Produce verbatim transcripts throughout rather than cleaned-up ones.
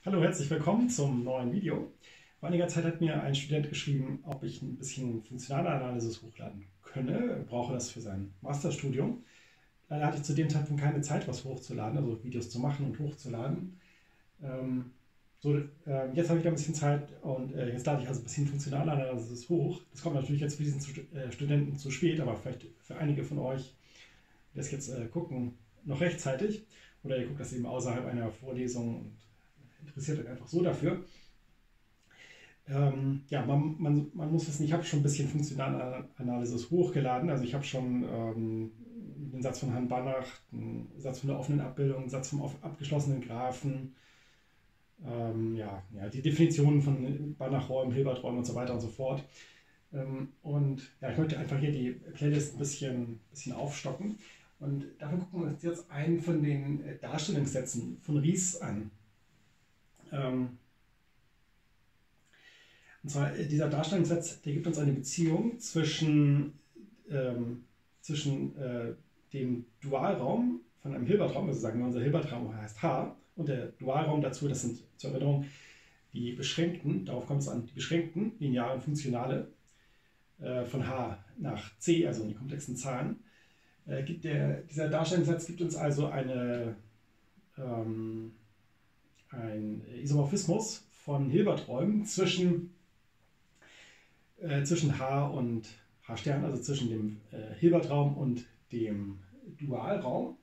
Hallo, herzlich willkommen zum neuen Video. Vor einiger Zeit hat mir ein Student geschrieben, ob ich ein bisschen funktionale Analysis hochladen könne. Er brauche das für sein Masterstudium. Leider hatte ich zu dem Zeitpunkt keine Zeit, was hochzuladen, also Videos zu machen und hochzuladen. Ähm, so, äh, jetzt habe ich da ein bisschen Zeit und äh, jetzt lade ich also ein bisschen funktionale Analysis hoch. Das kommt natürlich jetzt für diesen äh, Studenten zu spät, aber vielleicht für einige von euch, die das jetzt äh, gucken, noch rechtzeitig. Oder ihr guckt das eben außerhalb einer Vorlesung und interessiert euch einfach so dafür. Ähm, ja, man, man, man muss wissen, ich habe schon ein bisschen funktionale Analysis hochgeladen. Also ich habe schon ähm, den Satz von Herrn Banach, einen Satz von der offenen Abbildung, einen Satz vom abgeschlossenen Graphen, ähm, ja, ja, die Definitionen von Banach-Räumen, Hilbert-Räumen und so weiter und so fort. Ähm, und ja, ich möchte einfach hier die Playlist ein bisschen, bisschen aufstocken. Und dafür gucken wir uns jetzt einen von den Darstellungssätzen von Ries an. Ähm, und zwar dieser Darstellungssatz, der gibt uns eine Beziehung zwischen, ähm, zwischen äh, dem Dualraum von einem Hilbertraum, also sagen wir, unser Hilbertraum heißt H, und der Dualraum dazu, das sind zur Erinnerung die beschränkten, darauf kommt es an, die beschränkten linearen Funktionale äh, von H nach C, also die komplexen Zahlen. Äh, gibt der, dieser Darstellungssatz gibt uns also eine ähm, ein Isomorphismus von Hilberträumen zwischen, äh, zwischen H und H-Stern, also zwischen dem äh, Hilbertraum und dem Dualraum.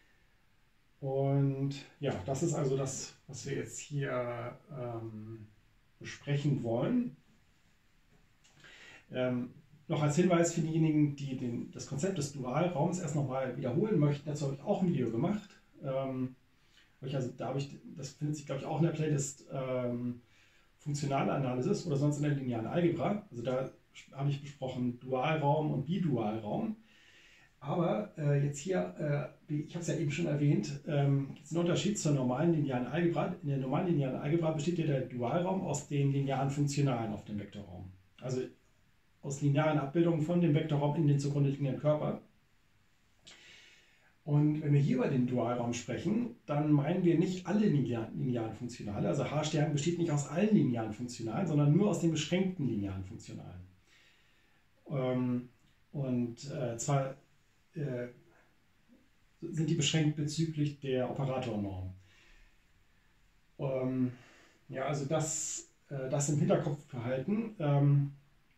Und ja, das ist also das, was wir jetzt hier ähm, besprechen wollen. Ähm, noch als Hinweis für diejenigen, die den, das Konzept des Dualraums erst nochmal wiederholen möchten, dazu habe ich auch ein Video gemacht. Ähm, Also da habe ich, das findet sich, glaube ich, auch in der Playlist ähm, funktionale Analysis oder sonst in der linearen Algebra. Also da habe ich besprochen Dualraum und Bidualraum. Aber äh, jetzt hier, äh, ich habe es ja eben schon erwähnt, ähm, gibt es einen Unterschied zur normalen linearen Algebra. In der normalen linearen Algebra besteht ja der Dualraum aus den linearen Funktionalen auf dem Vektorraum. Also aus linearen Abbildungen von dem Vektorraum in den zugrunde liegenden Körper. Und wenn wir hier über den Dualraum sprechen, dann meinen wir nicht alle linearen Funktionale. Also H-Stern besteht nicht aus allen linearen Funktionalen, sondern nur aus den beschränkten linearen Funktionalen. Ähm, und äh, zwar äh, sind die beschränkt bezüglich der Operatornorm. Ähm, ja, also das, äh, das im Hinterkopf behalten. Ähm,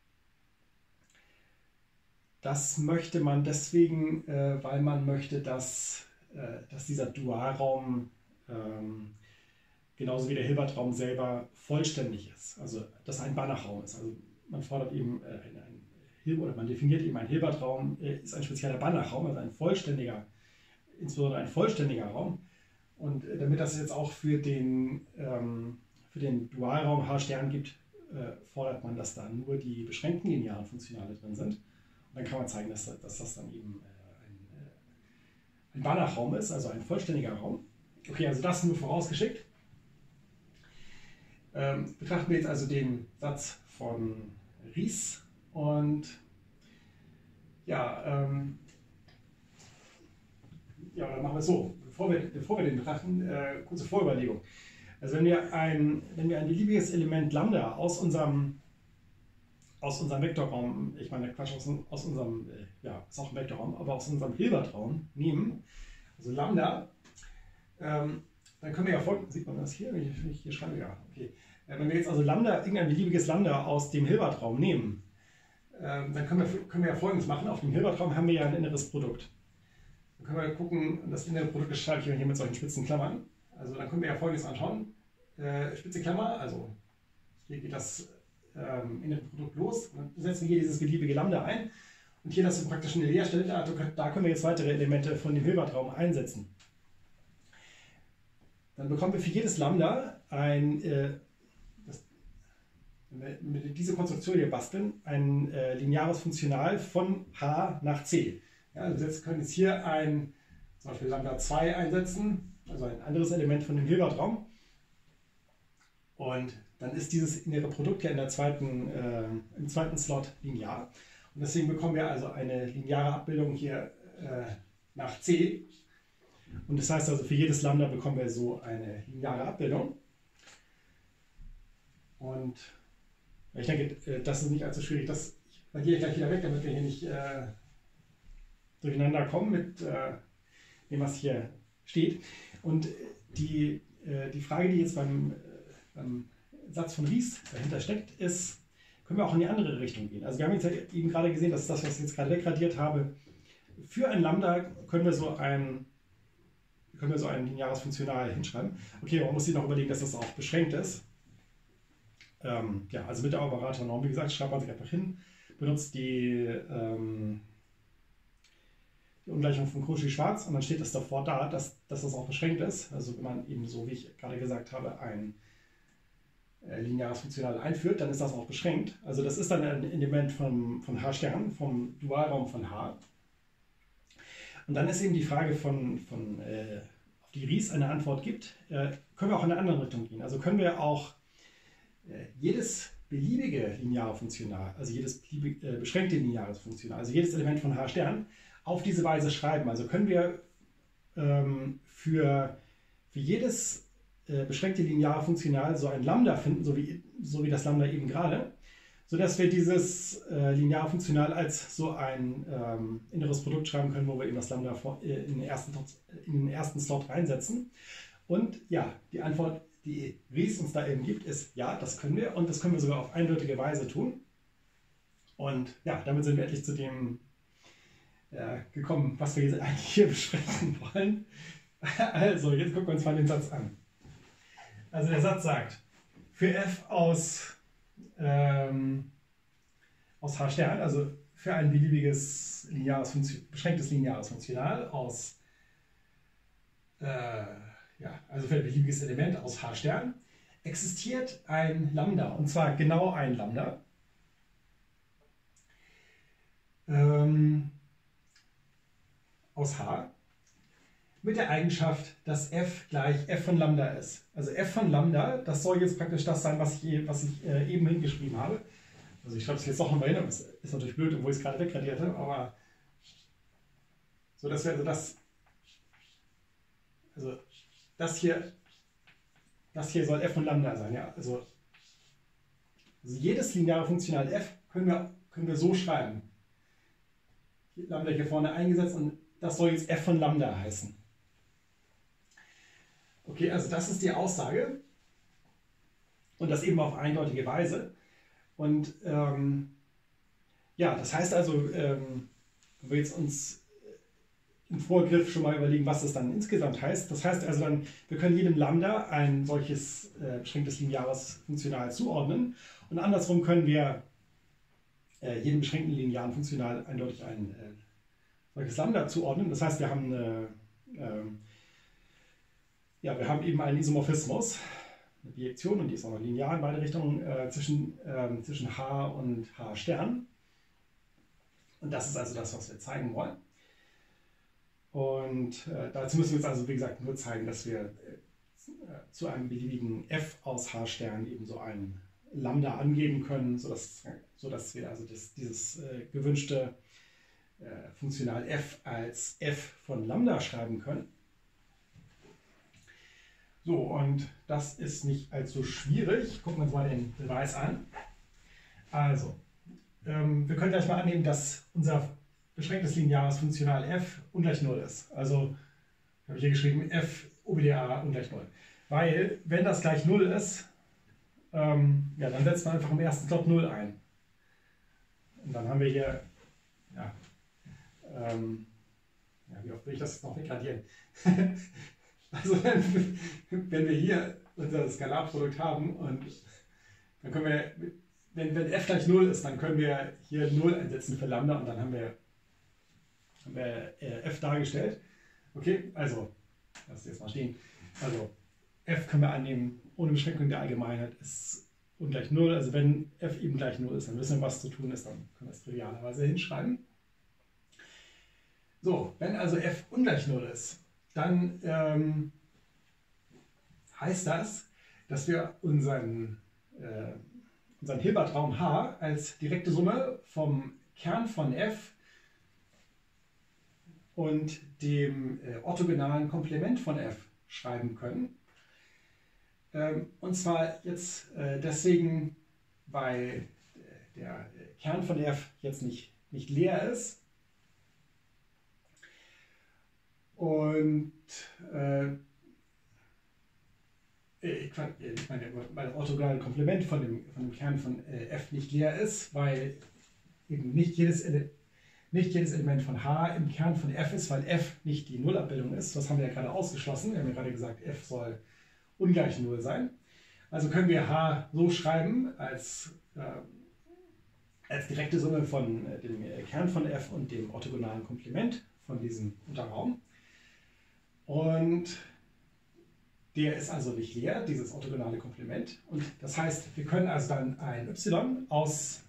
Das möchte man deswegen, äh, weil man möchte, dass, äh, dass dieser Dualraum ähm, genauso wie der Hilbertraum selber vollständig ist. Also dass er ein Banachraum ist. Also man fordert eben äh, ein, ein Hilbert, oder man definiert eben, ein Hilbertraum äh, ist ein spezieller Banachraum, also ein vollständiger, insbesondere ein vollständiger Raum. Und äh, damit das jetzt auch für den, ähm, für den Dualraum H-Stern gibt, äh, fordert man, dass da nur die beschränkten linearen Funktionale drin sind. Und dann kann man zeigen, dass, dass das dann eben äh, ein, äh, ein Banachraum ist, also ein vollständiger Raum. Okay, also das nur vorausgeschickt. Ähm, betrachten wir jetzt also den Satz von Ries und ja, ähm, ja, dann machen wir es so. Bevor wir, bevor wir den betrachten, äh, kurze Vorüberlegung. Also wenn wir ein, wenn wir ein beliebiges Element Lambda aus unserem aus unserem Vektorraum, ich meine Quatsch, aus, aus unserem, äh, ja, ist auch ein Vektorraum, aber aus unserem Hilbertraum nehmen, also Lambda, ähm, dann können wir ja folgendes, sieht man das hier, wenn ich, wenn ich hier schreibe, ja, okay. Äh, wenn wir jetzt also Lambda, irgendein beliebiges Lambda aus dem Hilbertraum nehmen, äh, dann können wir, können wir ja folgendes machen, auf dem Hilbertraum haben wir ja ein inneres Produkt. Dann können wir gucken, das innere Produkt schreibe ich hier mit solchen spitzen Klammern, also dann können wir ja folgendes anschauen, äh, spitze Klammer, also hier geht das Ähm, in dem Produkt los. Dann setzen wir hier dieses beliebige Lambda ein und hier das ist praktisch eine Leerstelle, da, da können wir jetzt weitere Elemente von dem Hilbertraum einsetzen. Dann bekommen wir für jedes Lambda ein, äh, das, wenn wir mit dieser Konstruktion hier basteln, ein äh, lineares Funktional von H nach C. Ja, also jetzt können wir jetzt hier ein, zum Beispiel Lambda zwei einsetzen, also ein anderes Element von dem Hilbertraum. Und dann ist dieses innere Produkt ja in der zweiten, äh, im zweiten Slot linear. Und deswegen bekommen wir also eine lineare Abbildung hier äh, nach C. Und das heißt also, für jedes Lambda bekommen wir so eine lineare Abbildung. Und ich denke, das ist nicht allzu schwierig. Das radiere ich gleich wieder weg, damit wir hier nicht äh, durcheinander kommen mit äh, dem, was hier steht. Und die, äh, die Frage, die jetzt beim, äh, beim Satz von Ries dahinter steckt, ist, können wir auch in die andere Richtung gehen. Also wir haben jetzt ja eben gerade gesehen, dass das, was ich jetzt gerade wegradiert habe, für ein Lambda können wir so ein, können wir so ein lineares Funktional hinschreiben. Okay, man muss sich noch überlegen, dass das auch beschränkt ist. Ähm, ja, also mit der Operatornorm, wie gesagt, schreibt man sich einfach hin, benutzt die, ähm, die Ungleichung von Cauchy-Schwarz und dann steht es davor da, dass, dass das auch beschränkt ist. Also wenn man eben so, wie ich gerade gesagt habe, ein äh, lineares Funktional einführt, dann ist das auch beschränkt. Also das ist dann ein Element vom, von H-Stern, vom Dualraum von H. Und dann ist eben die Frage von, von äh, auf die Ries eine Antwort gibt, äh, können wir auch in eine andere Richtung gehen. Also können wir auch äh, jedes beliebige lineare Funktional, also jedes beliebig, äh, beschränkte lineares Funktional, also jedes Element von H-Stern, auf diese Weise schreiben. Also können wir ähm, für, für jedes äh, beschränkte lineare Funktional so ein Lambda finden, so wie, so wie das Lambda eben gerade, sodass wir dieses äh, lineare Funktional als so ein ähm, inneres Produkt schreiben können, wo wir eben das Lambda vor, äh, in, den ersten, in den ersten Slot reinsetzen. Und ja, die Antwort, die Ries uns da eben gibt, ist ja, das können wir und das können wir sogar auf eindeutige Weise tun. Und ja, damit sind wir endlich zu dem äh, gekommen, was wir jetzt eigentlich hier besprechen wollen. Also, jetzt gucken wir uns mal den Satz an. Also der Satz sagt, für f aus Ähm, aus H-Stern, also für ein beliebiges lineares Funktion, beschränktes lineares Funktional aus, äh, ja, also für ein beliebiges Element aus H-Stern, existiert ein Lambda, und zwar genau ein Lambda, ähm, aus H, mit der Eigenschaft, dass f gleich f von Lambda ist. Also f von Lambda, das soll jetzt praktisch das sein, was ich, was ich äh, eben hingeschrieben habe. Also ich schreibe es jetzt noch mal hin, aber es ist natürlich blöd, obwohl ich es gerade wegradiert habe, aber so, dass wir also das, also das hier, das hier soll f von Lambda sein, ja. Also, also jedes lineare Funktional f können wir, können wir so schreiben. Lambda hier vorne eingesetzt und das soll jetzt f von Lambda heißen. Okay, also das ist die Aussage und das eben auf eindeutige Weise. Und ähm, ja, das heißt also, ähm, wenn wir jetzt uns im Vorgriff schon mal überlegen, was das dann insgesamt heißt. Das heißt also dann, wir können jedem Lambda ein solches äh, beschränktes lineares Funktional zuordnen und andersrum können wir äh, jedem beschränkten linearen Funktional eindeutig ein äh, solches Lambda zuordnen. Das heißt, wir haben eine ähm, Ja, wir haben eben einen Isomorphismus, eine Bijektion, und die ist auch noch linear in beide Richtungen, äh, zwischen, ähm, zwischen H und H-Stern. Und das ist also das, was wir zeigen wollen. Und äh, dazu müssen wir jetzt also, wie gesagt, nur zeigen, dass wir äh, zu einem beliebigen f aus H-Stern eben so ein Lambda angeben können, sodass, sodass wir also das, dieses äh, gewünschte äh, Funktional f als f von Lambda schreiben können. So, und das ist nicht allzu schwierig. Gucken wir uns mal den Beweis an. Also, ähm, wir können gleich mal annehmen, dass unser beschränktes lineares Funktional f ungleich null ist. Also, habe ich hier geschrieben, f O B D A ungleich null. Weil, wenn das gleich null ist, ähm, ja, dann setzt man einfach im ersten Slot null ein. Und dann haben wir hier, ja, ähm, ja wie oft will ich das jetzt noch wegradieren? Also wenn, wenn wir hier unser Skalarprodukt haben und dann können wir, wenn, wenn f gleich null ist, dann können wir hier null einsetzen für Lambda und dann haben wir, haben wir äh, f dargestellt. Okay, also, lass jetzt mal stehen. Also f können wir annehmen, ohne Beschränkung der Allgemeinheit ist ungleich null. Also wenn f eben gleich null ist, dann wissen wir, was zu tun ist, dann können wir es trivialerweise hinschreiben. So, wenn also f ungleich null ist, dann ähm, heißt das, dass wir unseren, äh, unseren Hilbertraum H als direkte Summe vom Kern von f und dem äh, orthogonalen Komplement von f schreiben können. Äh, Ähm, und zwar jetzt äh, deswegen, weil der Kern von f jetzt nicht, nicht leer ist. Und äh, ich meine, weil das orthogonale Komplement von dem, von dem Kern von äh, f nicht leer ist, weil eben nicht jedes, nicht jedes Element von h im Kern von f ist, weil f nicht die Nullabbildung ist. Das haben wir ja gerade ausgeschlossen. Wir haben ja gerade gesagt, f soll ungleich null sein. Also können wir h so schreiben als, äh, als direkte Summe von äh, dem Kern von f und dem orthogonalen Komplement von diesem Unterraum. Und der ist also nicht leer, dieses orthogonale Komplement. Und das heißt, wir können also dann ein y aus,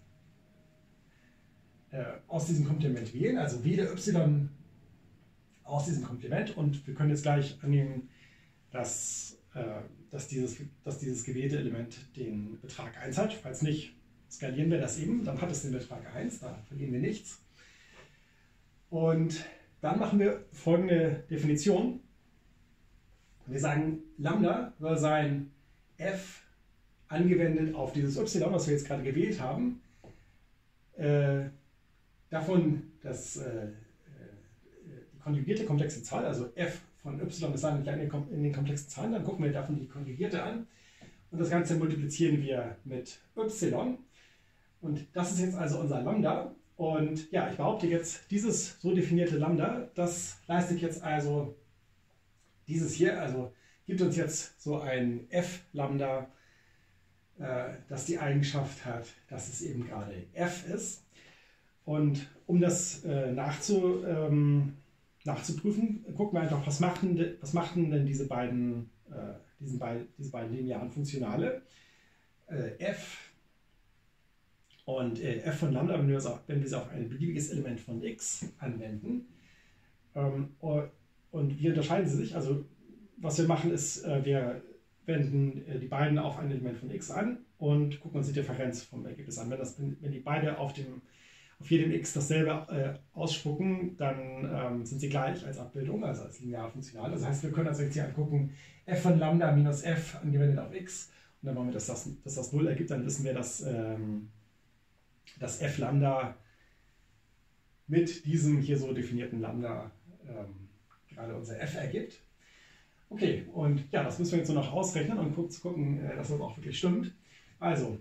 äh, aus diesem Komplement wählen, also wähle y aus diesem Komplement. Und wir können jetzt gleich annehmen, dass, äh, dass, dieses, dass dieses gewählte Element den Betrag eins hat. Falls nicht, skalieren wir das eben, dann hat es den Betrag eins, da verlieren wir nichts. Und dann machen wir folgende Definition. Wir sagen, Lambda soll sein f angewendet auf dieses y, was wir jetzt gerade gewählt haben. Äh, davon das, äh, die konjugierte komplexe Zahl, also f von y ist eigentlich in den komplexen Zahlen, dann gucken wir davon die konjugierte an. Und das Ganze multiplizieren wir mit y. Und das ist jetzt also unser Lambda. Und ja, ich behaupte jetzt, dieses so definierte Lambda, das leistet jetzt also dieses hier, also gibt uns jetzt so ein f-Lambda, äh, das die Eigenschaft hat, dass es eben gerade f ist. Und um das äh, nachzu, ähm, nachzuprüfen, gucken wir einfach, was machten, was machten denn diese beiden, äh, diesen beid, diese beiden linearen Funktionale. Äh, f und äh, f von Lambda, wenn wir, es auf, wenn wir es auf ein beliebiges Element von x anwenden. Ähm, Und wie unterscheiden sie sich? Also was wir machen ist, wir wenden die beiden auf ein Element von x an und gucken uns die Differenz vom Ergebnis an. Wenn, das, wenn die beide auf, dem, auf jedem x dasselbe äh, ausspucken, dann ähm, sind sie gleich als Abbildung, also als linear funktional. Das heißt, wir können also jetzt hier angucken, f von Lambda minus f angewendet auf x. Und dann wollen wir, dass das, dass das null ergibt, dann wissen wir, dass, ähm, dass f Lambda mit diesem hier so definierten Lambda ähm, gerade unser f ergibt. Okay, und ja, das müssen wir jetzt nur noch ausrechnen und kurz gucken, dass das auch wirklich stimmt. Also,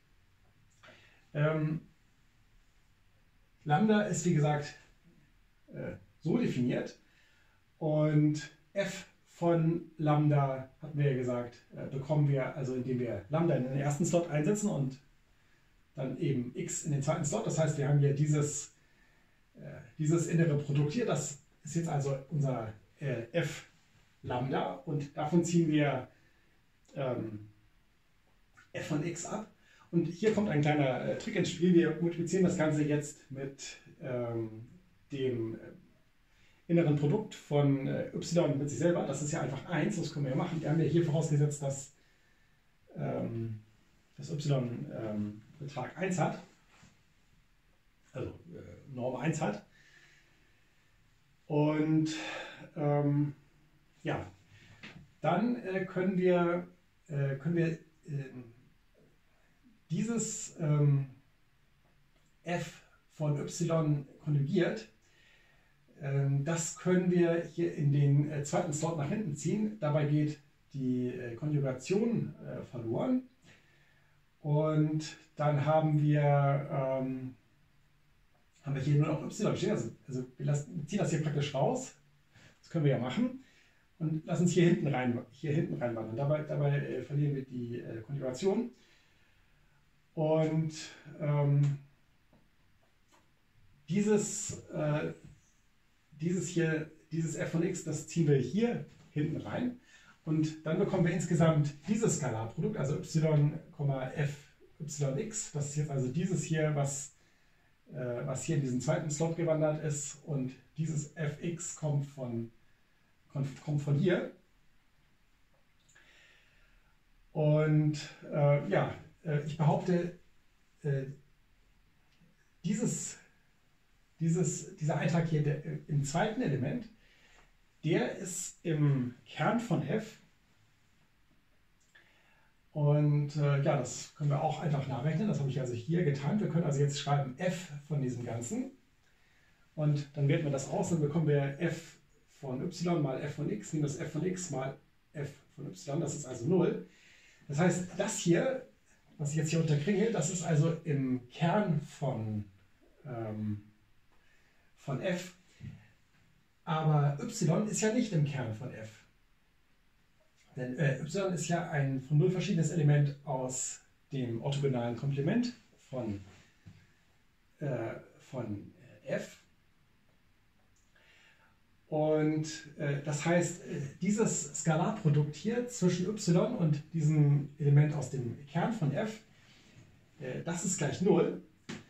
ähm, Lambda ist wie gesagt äh, so definiert und f von Lambda, hatten wir ja gesagt, äh, bekommen wir, also indem wir Lambda in den ersten Slot einsetzen und dann eben x in den zweiten Slot. Das heißt, wir haben hier dieses, äh, dieses innere Produkt hier, das ist jetzt also unser äh, f Lambda und davon ziehen wir ähm, f von x ab. Und hier kommt ein kleiner äh, Trick ins Spiel. Wir multiplizieren das Ganze jetzt mit ähm, dem äh, inneren Produkt von äh, y mit sich selber. Das ist ja einfach eins, das können wir ja machen. Wir haben ja hier vorausgesetzt, dass ähm, das y ähm, Betrag eins hat, also äh, Norm eins hat. Und ähm, ja, dann äh, können wir, äh, können wir äh, dieses ähm, f von y konjugiert, ähm, das können wir hier in den äh, zweiten Slot nach hinten ziehen. Dabei geht die äh, Konjugation äh, verloren. Und dann haben wir, ähm, haben wir hier nur noch y stehen. Also, also wir lassen, ziehen das hier praktisch raus. Das können wir ja machen. Und lassen es hier hinten rein, hier hinten reinwandern. Dabei, dabei äh, verlieren wir die äh, Konjugation. Und ähm, dieses, äh, dieses hier, dieses f von x, das ziehen wir hier hinten rein. Und dann bekommen wir insgesamt dieses Skalarprodukt, also y, f, yx. Das ist jetzt also dieses hier, was, äh, was hier in diesen zweiten Slot gewandert ist. Und dieses fx kommt von kommt von hier. Und äh, ja, äh, ich behaupte, äh, dieses, dieses, dieser Eintrag hier der, äh, im zweiten Element, der ist im Kern von f Und äh, ja, das können wir auch einfach nachrechnen. Das habe ich also hier getan. Wir können also jetzt schreiben f von diesem Ganzen. Und dann werten wir das aus, dann bekommen wir f von y mal f von x minus f von x mal f von y. Das ist also null. Das heißt, das hier, was ich jetzt hier unterkringe, das ist also im Kern von, ähm, von f. Aber y ist ja nicht im Kern von f. Denn äh, y ist ja ein von null verschiedenes Element aus dem orthogonalen Komplement von, äh, von äh, f. Und äh, das heißt, äh, dieses Skalarprodukt hier zwischen y und diesem Element aus dem Kern von f, äh, das ist gleich null.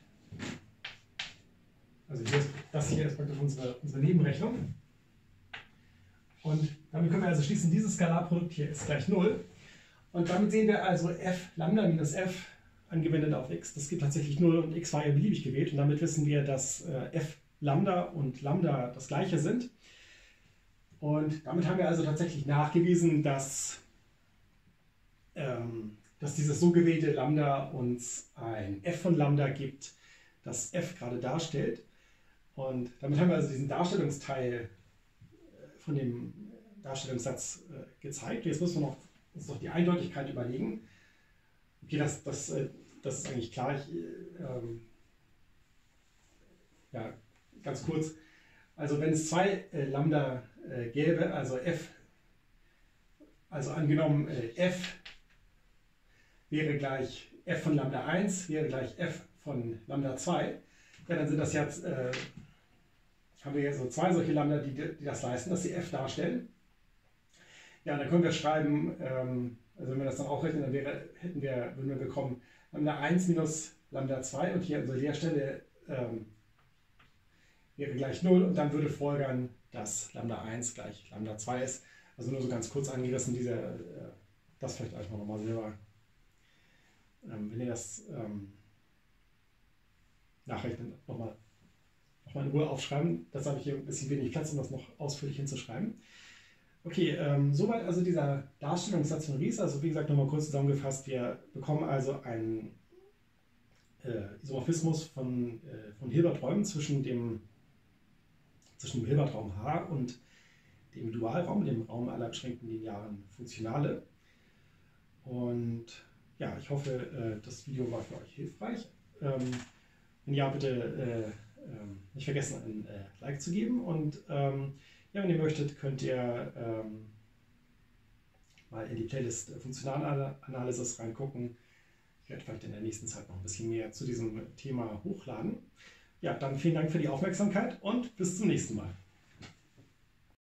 Also hier ist, das hier ist praktisch unsere, unsere Nebenrechnung. Und damit können wir also schließen, dieses Skalarprodukt hier ist gleich null. Und damit sehen wir also f Lambda minus f angewendet auf x. Das gibt tatsächlich null und x war ja beliebig gewählt. Und damit wissen wir, dass äh, f Lambda und Lambda das gleiche sind. Und damit haben wir also tatsächlich nachgewiesen, dass, ähm, dass dieses so gewählte Lambda uns ein f von Lambda gibt, das f gerade darstellt. Und damit haben wir also diesen Darstellungsteil von dem Darstellungssatz äh, gezeigt. Jetzt müssen wir noch, uns noch die Eindeutigkeit überlegen. Okay, das, das, äh, das ist eigentlich klar. Ich, ähm, ja, ganz kurz. Also wenn es zwei äh, Lambda äh, gäbe, also f, also angenommen äh, f wäre gleich f von Lambda eins, wäre gleich f von Lambda zwei, ja, dann sind das jetzt, äh, haben wir jetzt so zwei solche Lambda, die, die das leisten, dass sie f darstellen. Ja, und dann können wir schreiben, ähm, also wenn wir das dann aufrechnen, dann wäre, hätten wir, würden wir bekommen Lambda eins minus Lambda zwei und hier an unserer Leerstelle ähm, wäre gleich null und dann würde folgern, dass Lambda eins gleich Lambda zwei ist. Also nur so ganz kurz angerissen, diese, äh, das vielleicht einfach nochmal selber, ähm, wenn ihr das ähm, nachrechnen, nochmal noch mal in Ruhe aufschreiben. Das habe ich hier ein bisschen wenig Platz, um das noch ausführlich hinzuschreiben. Okay, ähm, soweit also dieser Darstellungssatz von Ries. Also wie gesagt, nochmal kurz zusammengefasst, wir bekommen also einen äh, Isomorphismus von, äh, von Hilberträumen zwischen dem, zwischen dem Hilbertraum H und dem Dualraum, dem Raum aller beschränkten linearen Funktionale. Und ja, ich hoffe, äh, das Video war für euch hilfreich. Ähm, wenn ja, bitte äh, äh, nicht vergessen, ein äh, Like zu geben. Und ähm, ja, wenn ihr möchtet, könnt ihr ähm, mal in die Playlist Funktionalanalysis reingucken. Ich werde vielleicht in der nächsten Zeit noch ein bisschen mehr zu diesem Thema hochladen. Ja, dann vielen Dank für die Aufmerksamkeit und bis zum nächsten Mal.